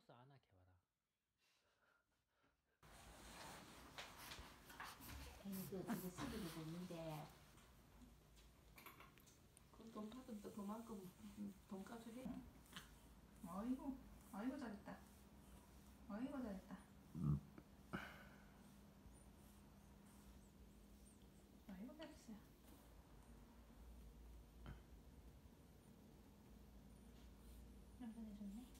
버스 안 하게 와라. 지금 쓰기도 없는데 그 돈 받으면 또 그만큼 돈값을 해. 아이고, 아이고 잘했다. 아이고 잘했다. 아이고 잘했어요. 남편이 좋네.